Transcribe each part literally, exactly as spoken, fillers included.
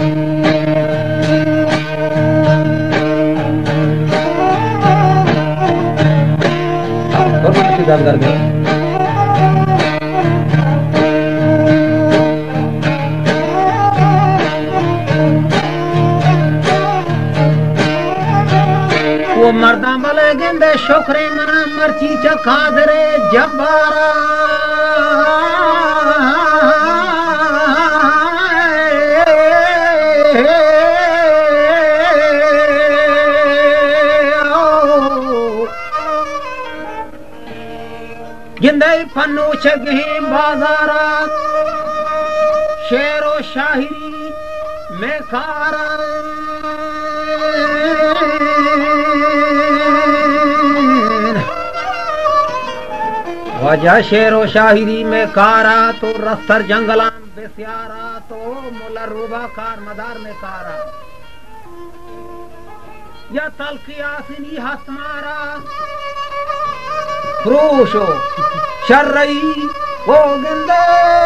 कर दे वो मर्दा बले गेंदे शुक्रे मना मर्ची चखा दरे जब्बारा गिंदे फन्नू छगही बाजारा शेरो शाहिरी में खारा वजह शेरो शाहिरी में कारा तो रफ्तर जंगलान बेस्यारा तो मुला रूबा कार मदार में कारा या तलकी आसिनी हस्तमारा प्रोशो शर्रई वो गिंदे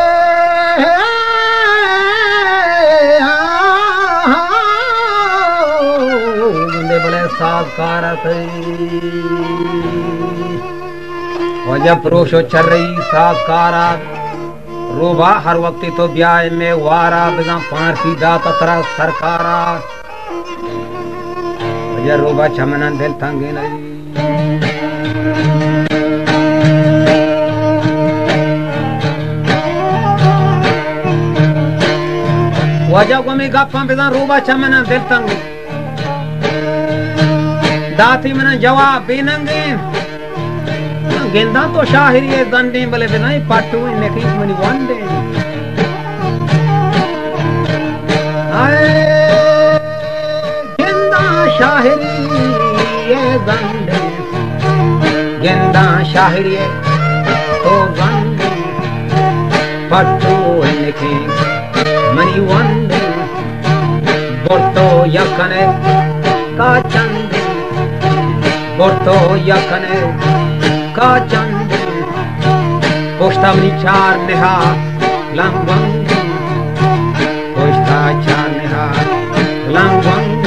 गिंदे बड़े साकार वजह प्रोशो शर्रई साकारा रोबा हर वक्त तो ब्याह में वारा बिना फांसी दा ततरा सरकारा वजह रोबा चमना दिल थंगे नहीं वजह को मैं गप्पा बिना रोबा चमना दिल तंग दाती मना जवाब बेनंगे गेंदा तो शाहिरी है दंडे बले बिना पाटू इन्हें की मनी वंडे आए गेंदा शाहिरी है दंडे गेंदा शाहिरी है तो दंडे पाटू इन्हें की मनी वंडे बोर्तो यकने का चंदे बोर्तो यकने का चंद पोष्टावली चार नेहा लंगवंग पोष्टा चार नेहा लंगवंग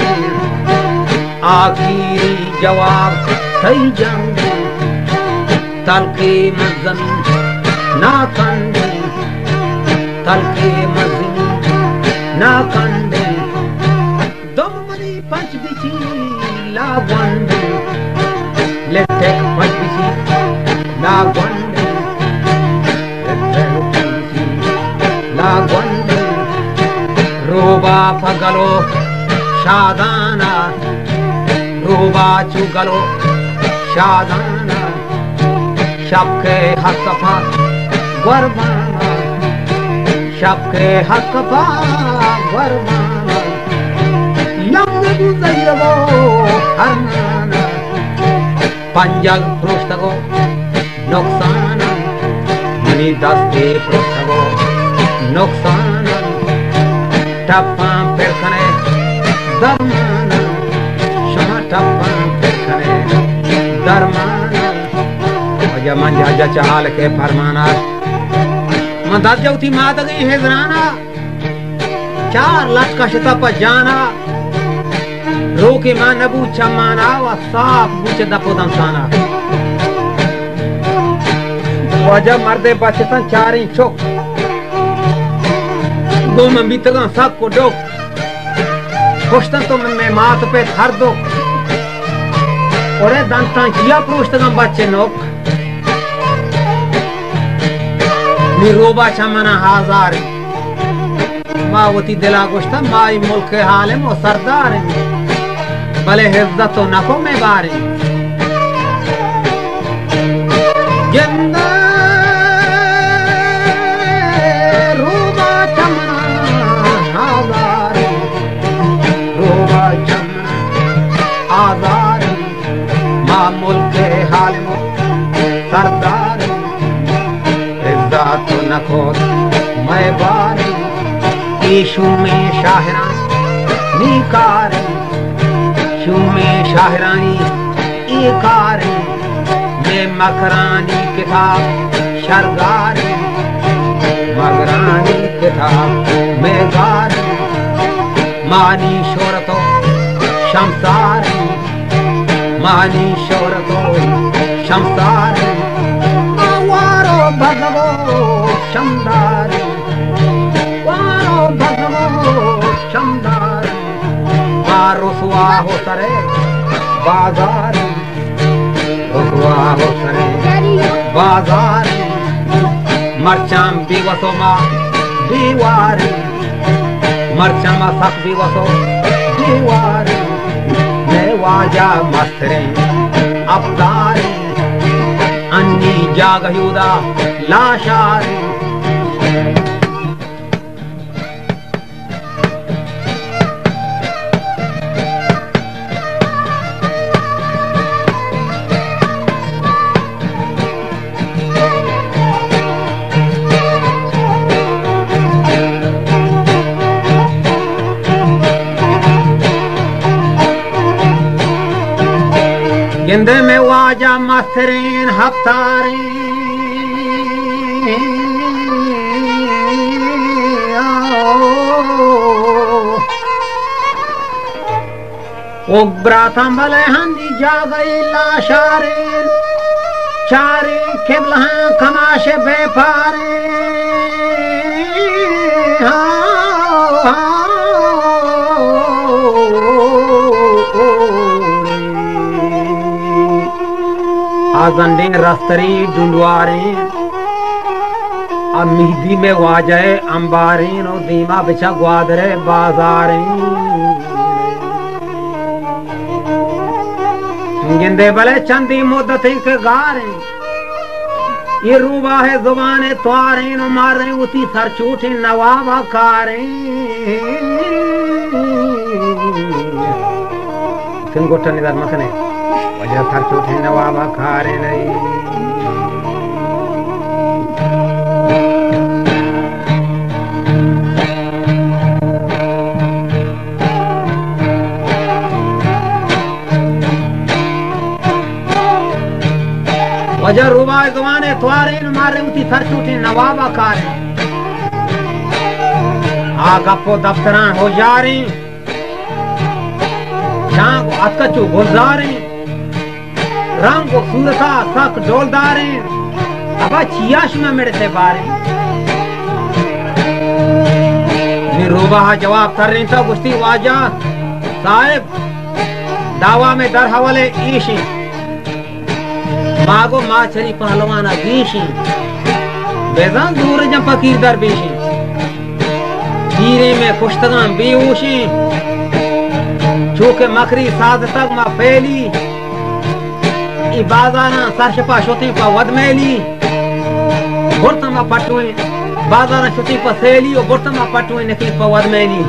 आखिरी जवाब सही जंग तलके मजन ना कंदे तलके मजन ना कंदे दमनी पंच बिची लागवंदे Let's take a punch, we see. La Guande. Let's take a punch, we see. La Guande. Roba Pagalo. Shadana. Roba Chugalo. Shadana. Shabke Hakapa. Guarmana. Shabke Hakapa. Guarmana. Young Zayravo. Harmana. Punjab प्रोष्टगो नुकसान money दस्ते प्रोष्टगो नुकसान टप्पा पेरखने दरमान शमा टप्पा पेरखने दरमान अजा मंजा जा चाल के फरमाना मंदाज जौती मात गई है जनाना चार लाख का शता पर जाना रोके मां नबू चमाना व साफ बुच दपोदम साना वजह मर्दे बचतन चारी चोक दो में बीतगा सब को डोक खुशतन तो में मात पे थर दो और दंता जिया प्रोष्टगम बच्चे नोक निरोबा चमाना हजार मावती दिला गोश्ता माई मुल्क हाल है मो सरदार है भले हिज्जत तो नको में बारी जिंदा रूबा चमना आजारी रूबा चमना आजारी माँ मुल्क हाल मो सरदार हिज्जत तो नको मैं बारी ईशु में शाहरा निकार में शाहरानी एकार में मकरानी किताब शरगार मकरानी किताब में गार मानी शोरतो शमसारी मानी शोरतो शमसारी वारो भगवो शमदारी वारो भगवो शमदारी रुसवा हो सरे बाजारी रुसवा हो सरे बाजारी मरचाम बिवसो मा दीवारी मरचाम सक बिवसो दीवारी वाजा मस्तरे अवतारी अन्नी जागयुदा लाशारी गिंदे में वाजा मस्तरीन हफ्तारी उग्राथम भले हंदी जा गई लाशारी चारी किबला कमाशे बेपारी आजंडे रस्तरी डुंडवारे अमीदी में वाजे अंबारी नो दीमा बिछा ग्वादरे बाजारे गिंदे भले चंदी मुद्दत के गारे ये रूबा है जुबाने त्वारे नो मारे उसी सर चूठे नवाबा कारे किन गोटा निदार मखने वजह सर चूठे नवाबा खारे नहीं वजह रुबाए गवाने त्वारे मारे उती सर चूठे नवाबा कारे आ गप्पो दफ्तरान हो जा रही शाम को अतकचू गुलजारे रंग को सूरता सक डोलदारे अब चियाश में मेरे से बारे निरूबा जवाब कर रही था गुस्ती वाजा साहिब दावा में दर हवाले ईशी मागो माछरी पहलवाना गीशी बेजान दूर जब फकीर दरबीशी हीरे में कुश्तगान बेऊशी चूके मकरी साध तक मा फैली बाजारा सरशपा शोती पा वदमेली बुर्तमा पटुए बाजारा शोती पा सेली और बुर्तमा पटुए नकी पा वदमेली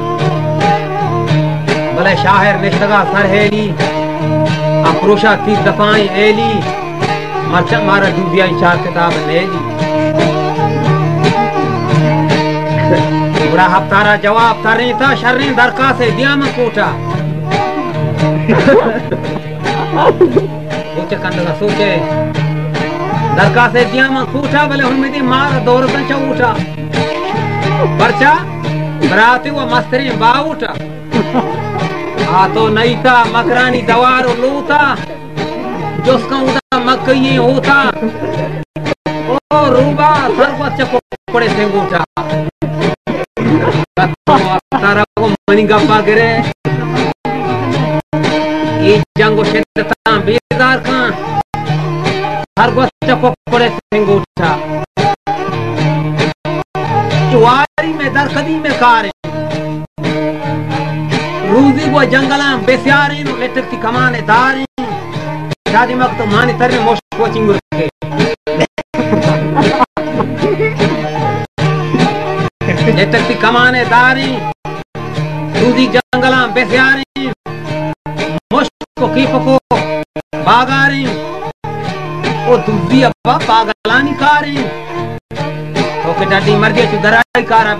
भले शाहर निश्तगा सरहेली अप्रोशा तीस दफाई एली मरचा मारा डूबिया चार किताब लेली बड़ा हफ्तारा जवाब करनी था शर्री दरका से दिया में कोटा कंदगा सोचे दरका से दिया में कूटा भले उम्मीदी मार दौर कंचा उठा बरचा बराती वो मस्तरी बाउटा आ तो नहीं था मकरानी दवार लूता जोसका उदा मकई होता ओ रूबा सरवा चको पड़े से उठा तारा को मनी गप्पा करे ये जंगो शेता बेदार का हर बच्चा को पड़े सिंह उठा चुवारी में दरखदी में कारे रूजी वो जंगला बेसियारे नो लेटक की कमाने दारे शादी मत मानी तरने मोश कोचिंग रखे लेटक की कमाने दारे रूजी जंगला बेसियारे को की पको बागारी ओ दुजी अब्बा पागलानी कारी ओके डाडी मर गए तू दराई कारा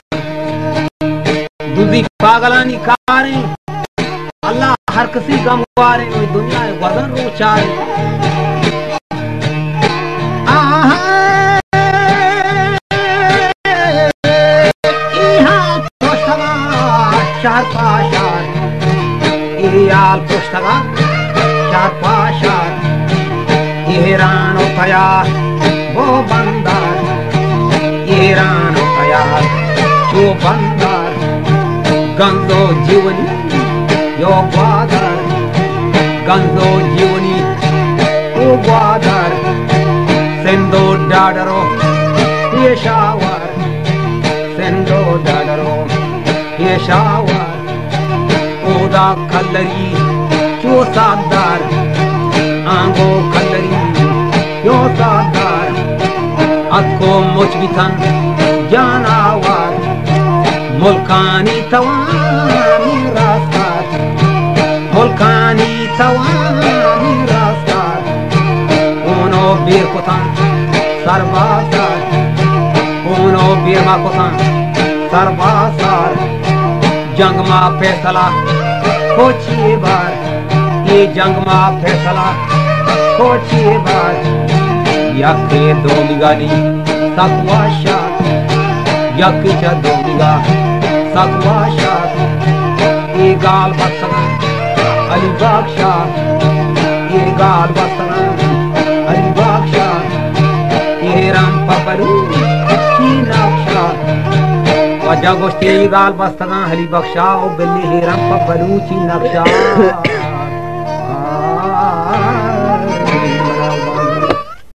दुजी पागलानी कारी अल्लाह हर किसी का मुबारे ओ दुनिया में वजन रो चारे आहा इहा तो सवा shar pa shar iyal pushtaga shar pa shar irano tayar wo bandar irano tayar chu bandar gando jivani yo gwadar gando jivani o gwadar sendo dadaro yeshawar sendo dadaro yeshawar oda kallari chu sadar ango kallari yo sadar atko mujbitan janawar mulkani tawani rastar mulkani tawani rastar uno bir kotan sarbasar uno bir ma kotan sarbasar jang ma faisala kochi bar ye jang ma faisala kochi bar yakke do migani sakwa shat yakke cha do miga sakwa shat ye gal basana ali baksha ye gal basana ali baksha ye ram paparu ki naksha wajah goshti gal basana ali baksha o belli ram paparu ki naksha